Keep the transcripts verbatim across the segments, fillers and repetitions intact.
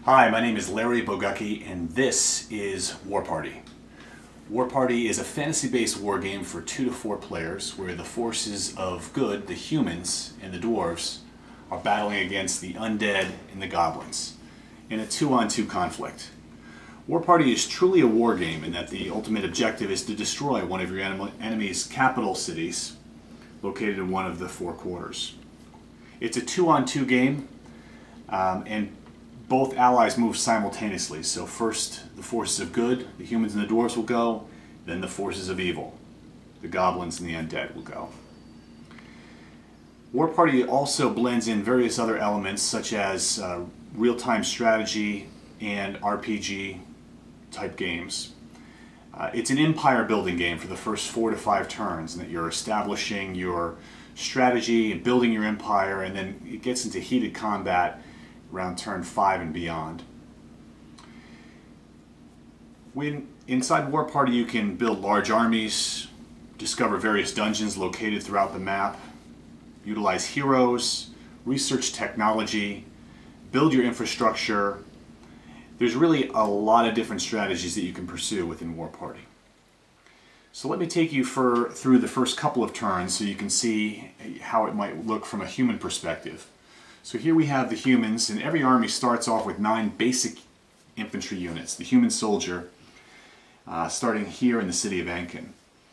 Hi, my name is Larry Bogucki, and this is War Party. War Party is a fantasy-based war game for two to four players where the forces of good, the humans and the dwarves, are battling against the undead and the goblins in a two-on-two conflict. War Party is truly a war game in that the ultimate objective is to destroy one of your enemy's capital cities located in one of the four quarters. It's a two-on-two game, um, and both allies move simultaneously. So first the forces of good, the humans and the dwarves, will go, then the forces of evil, the goblins and the undead, will go. War Party also blends in various other elements such as uh, real-time strategy and R P G type games. Uh, it's an empire building game for the first four to five turns, and that you're establishing your strategy and building your empire, and then it gets into heated combat around turn five and beyond. When inside War Party, you can build large armies, discover various dungeons located throughout the map, utilize heroes, research technology, build your infrastructure. There's really a lot of different strategies that you can pursue within War Party. So let me take you for, through the first couple of turns so you can see how it might look from a human perspective. So here we have the humans, and every army starts off with nine basic infantry units. The human soldier, uh, starting here in the city of Ankin.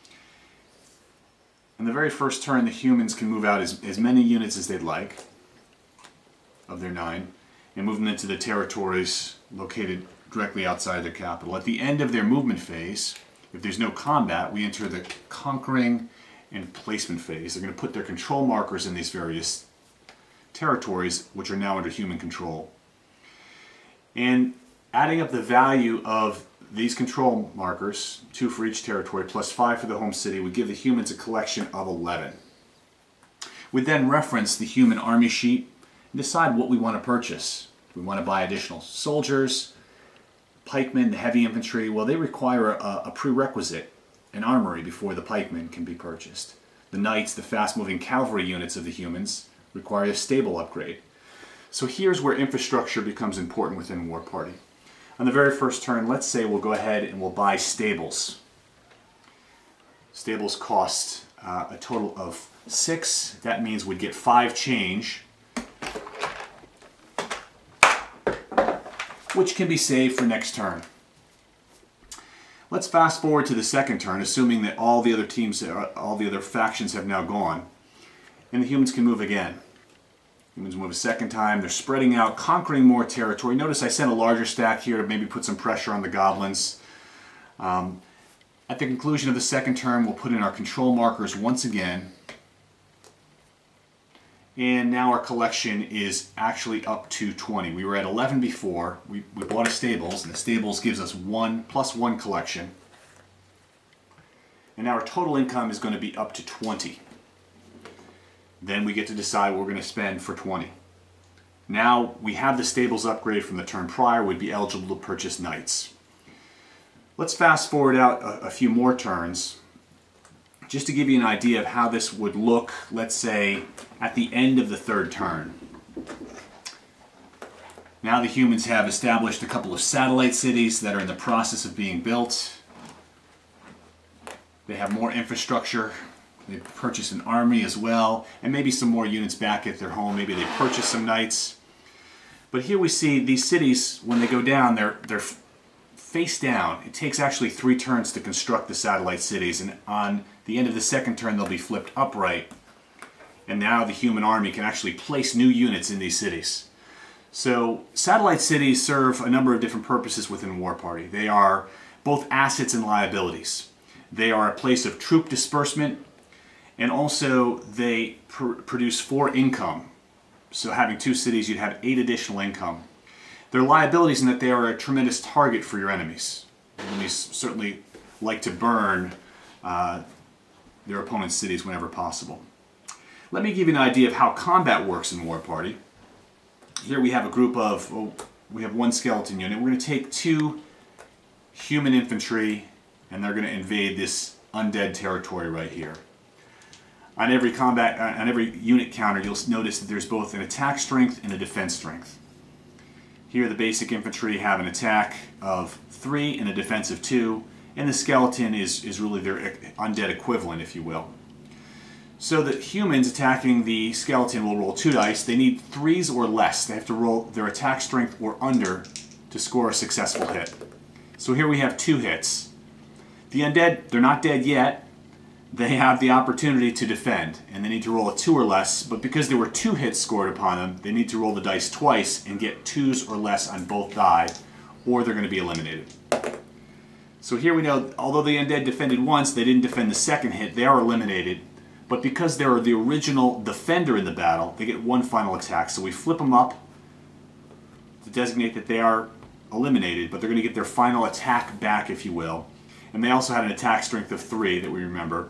In the very first turn, the humans can move out as, as many units as they'd like, of their nine, and move them into the territories located directly outside their capital. At the end of their movement phase, if there's no combat, we enter the conquering and placement phase. They're going to put their control markers in these various territories, which are now under human control. And adding up the value of these control markers, two for each territory plus five for the home city, would give the humans a collection of eleven. We then reference the human army sheet and decide what we want to purchase. We want to buy additional soldiers, pikemen, the heavy infantry. Well, they require a, a prerequisite, an armory, before the pikemen can be purchased. The knights, the fast-moving cavalry units of the humans, require a stable upgrade. So here's where infrastructure becomes important within War Party. On the very first turn, let's say we'll go ahead and we'll buy stables. Stables cost uh, a total of six. That means we'd get five change, which can be saved for next turn. Let's fast forward to the second turn, assuming that all the other teams, all the other factions have now gone, and the humans can move again. Humans move a second time. They're spreading out, conquering more territory. Notice I sent a larger stack here to maybe put some pressure on the goblins. Um, at the conclusion of the second turn, we'll put in our control markers once again. And now our collection is actually up to twenty. We were at eleven before. We, we bought a stables, and the stables gives us one plus one collection. And now our total income is going to be up to twenty. Then we get to decide what we're going to spend for twenty. Now we have the stables upgrade from the turn prior. We'd be eligible to purchase knights. Let's fast forward out a, a few more turns just to give you an idea of how this would look, let's say, at the end of the third turn. Now the humans have established a couple of satellite cities that are in the process of being built. They have more infrastructure. They purchase an army as well, and maybe some more units back at their home. Maybe they purchase some knights. But here we see these cities, when they go down, they're, they're face down. It takes actually three turns to construct the satellite cities, and on the end of the second turn they'll be flipped upright. And now the human army can actually place new units in these cities. So satellite cities serve a number of different purposes within War Party. They are both assets and liabilities. They are a place of troop disbursement, and also they pr produce four income. So having two cities, you'd have eight additional income. They're liabilities in that they are a tremendous target for your enemies. Enemies certainly like to burn uh, their opponent's cities whenever possible. Let me give you an idea of how combat works in War Party. Here we have a group of, well, we have one skeleton unit. We're going to take two human infantry, and they're going to invade this undead territory right here. On every combat, on every unit counter, you'll notice that there's both an attack strength and a defense strength. Here the basic infantry have an attack of three and a defense of two, and the skeleton is, is really their undead equivalent, if you will. So the humans attacking the skeleton will roll two dice. They need threes or less. They have to roll their attack strength or under to score a successful hit. So here we have two hits. The undead, they're not dead yet. They have the opportunity to defend, and they need to roll a two or less, but because there were two hits scored upon them, they need to roll the dice twice and get twos or less on both die, or they're going to be eliminated. So here we know, although the undead defended once, they didn't defend the second hit, they are eliminated. But because they're the original defender in the battle, they get one final attack. So we flip them up to designate that they are eliminated, but they're going to get their final attack back, if you will. And they also had an attack strength of three that we remember.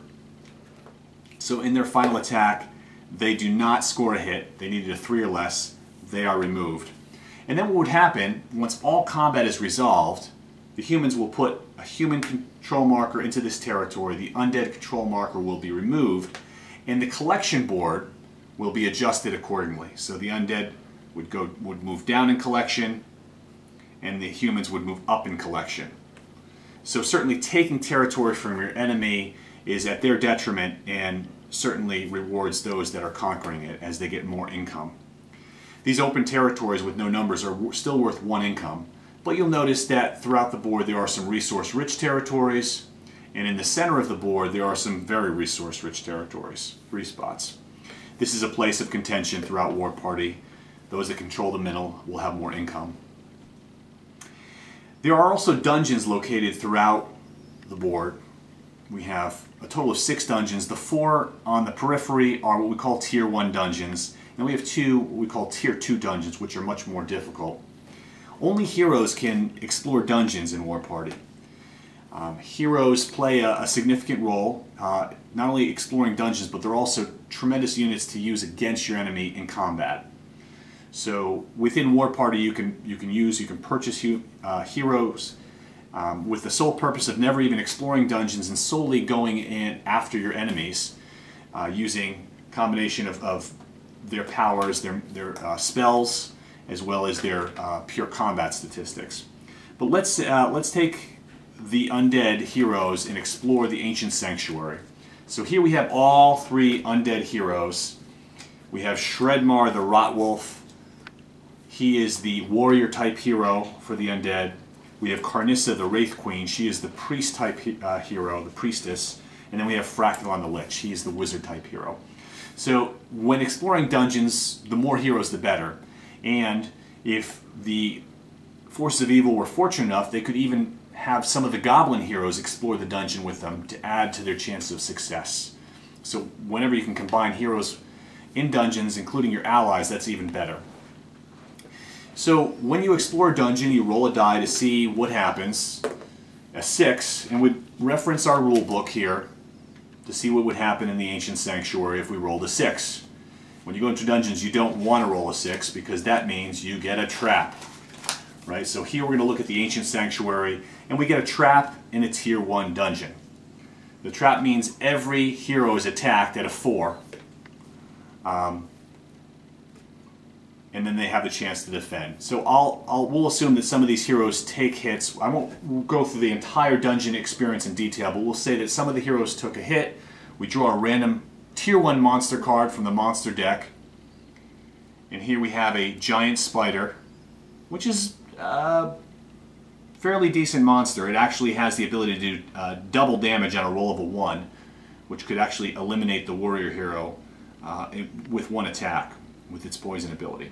So in their final attack, they do not score a hit. They needed a three or less. They are removed. And then what would happen, once all combat is resolved, the humans will put a human control marker into this territory, the undead control marker will be removed, and the collection board will be adjusted accordingly. So the undead would go would move down in collection, and the humans would move up in collection. So certainly taking territory from your enemy is at their detriment, and certainly rewards those that are conquering it as they get more income. These open territories with no numbers are still worth one income. But you'll notice that throughout the board there are some resource-rich territories, and in the center of the board there are some very resource-rich territories, free spots. This is a place of contention throughout War Party. Those that control the middle will have more income. There are also dungeons located throughout the board. We have a total of six dungeons. The four on the periphery are what we call Tier one dungeons, and we have two what we call Tier two dungeons, which are much more difficult. Only heroes can explore dungeons in War Party. Um, heroes play a, a significant role, uh, not only exploring dungeons, but they're also tremendous units to use against your enemy in combat. So within War Party, you can you can use you can purchase hu uh, heroes um, with the sole purpose of never even exploring dungeons and solely going in after your enemies, uh, using a combination of, of their powers, their their uh, spells, as well as their uh, pure combat statistics. But let's uh, let's take the undead heroes and explore the ancient sanctuary. So here we have all three undead heroes. We have Shredmar the Rotwolf. He is the warrior type hero for the undead. We have Carnissa the Wraith Queen. She is the priest type uh, hero, the priestess. And then we have Fractalon the Lich. He is the wizard type hero. So when exploring dungeons, the more heroes the better. And if the forces of evil were fortunate enough, they could even have some of the goblin heroes explore the dungeon with them to add to their chances of success. So whenever you can combine heroes in dungeons, including your allies, that's even better. So when you explore a dungeon, you roll a die to see what happens. A six, and we reference our rule book here to see what would happen in the ancient sanctuary if we rolled a six. When you go into dungeons, you don't want to roll a six because that means you get a trap. Right? So here we're going to look at the ancient sanctuary, and we get a trap in a tier one dungeon. The trap means every hero is attacked at a four. Um, and then they have the chance to defend. So I'll, I'll, we'll assume that some of these heroes take hits. I won't go through the entire dungeon experience in detail, but we'll say that some of the heroes took a hit. We draw a random tier one monster card from the monster deck. And here we have a giant spider, which is a fairly decent monster. It actually has the ability to do uh, double damage on a roll of a one, which could actually eliminate the warrior hero uh, with one attack with its poison ability.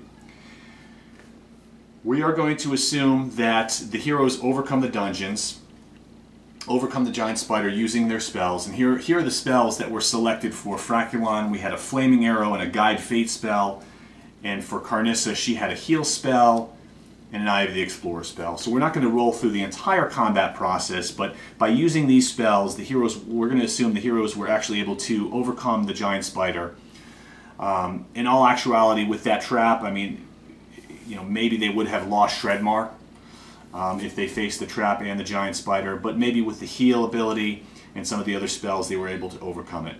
We are going to assume that the heroes overcome the dungeons, overcome the giant spider using their spells. And here, here are the spells that were selected for Fractalon. We had a flaming arrow and a guide fate spell. And for Carnissa, she had a heal spell and an Eye of the Explorer spell. So we're not going to roll through the entire combat process, but by using these spells, the heroes, we're going to assume the heroes were actually able to overcome the giant spider. Um, in all actuality, with that trap, I mean, you know, maybe they would have lost Shredmar um, if they faced the trap and the giant spider, but maybe with the heal ability and some of the other spells, they were able to overcome it.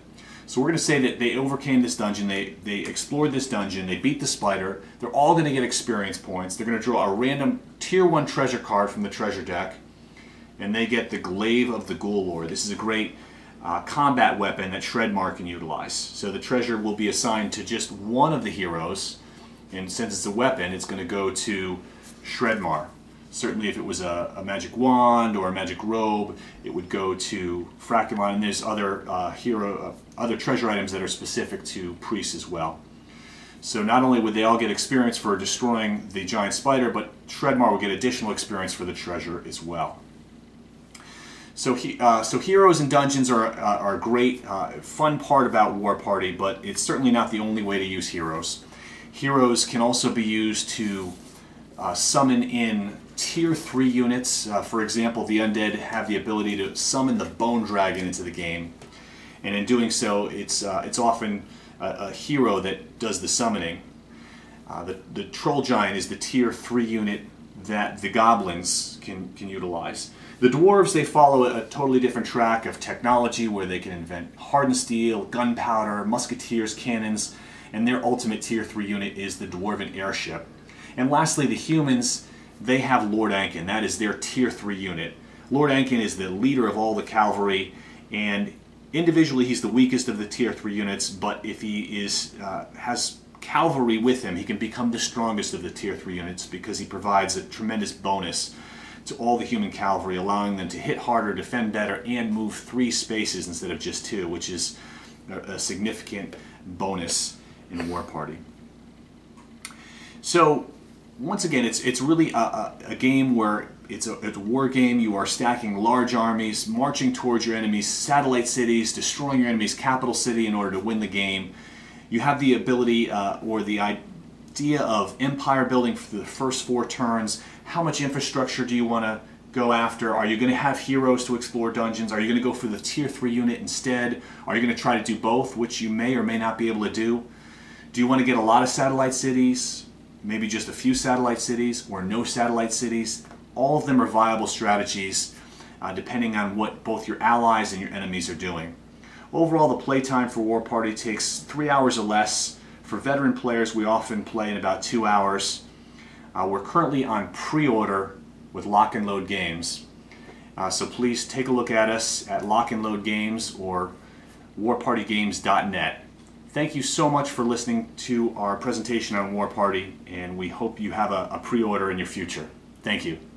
So we're going to say that they overcame this dungeon, they, they explored this dungeon, they beat the spider, they're all going to get experience points, they're going to draw a random tier one treasure card from the treasure deck, and they get the Glaive of the Ghoul Lord. This is a great uh, combat weapon that Shredmar can utilize. So the treasure will be assigned to just one of the heroes, and since it's a weapon, it's going to go to Shredmar. Certainly if it was a, a magic wand or a magic robe, it would go to Fraculon, and there's other uh, hero, uh, other treasure items that are specific to priests as well. So not only would they all get experience for destroying the giant spider, but Shredmar would get additional experience for the treasure as well. So, he, uh, so heroes and dungeons are, uh, are a great, uh, fun part about War Party, but it's certainly not the only way to use heroes. Heroes can also be used to uh, summon in tier three units. Uh, for example, the undead have the ability to summon the Bone Dragon into the game, and in doing so, it's uh, it's often a, a hero that does the summoning. Uh, the the Troll Giant is the tier three unit that the goblins can can utilize. The dwarves, they follow a, a totally different track of technology where they can invent hardened steel, gunpowder, musketeers, cannons, and their ultimate tier three unit is the Dwarven Airship. And lastly, the humans, they have Lord Ankin. That is their tier three unit. Lord Ankin is the leader of all the cavalry, and individually he's the weakest of the tier three units, but if he is uh, has cavalry with him, he can become the strongest of the tier three units because he provides a tremendous bonus to all the human cavalry, allowing them to hit harder, defend better, and move three spaces instead of just two, which is a, a significant bonus in a War Party. So once again, it's it's really a, a, a game where it's a, it's a war game. You are stacking large armies, marching towards your enemy's satellite cities, destroying your enemy's capital city in order to win the game. You have the ability uh, or the idea of empire building for the first four turns. How much infrastructure do you want to go after? Are you going to have heroes to explore dungeons? Are you going to go for the tier three unit instead? Are you going to try to do both, which you may or may not be able to do? Do you want to get a lot of satellite cities? Maybe just a few satellite cities or no satellite cities? All of them are viable strategies uh, depending on what both your allies and your enemies are doing. Overall, the playtime for War Party takes three hours or less. For veteran players, we often play in about two hours. Uh, we're currently on pre-order with Lock and Load Games. Uh, so please take a look at us at Lock and Load Games or war party games dot net. Thank you so much for listening to our presentation on War Party, and we hope you have a, a pre-order in your future. Thank you.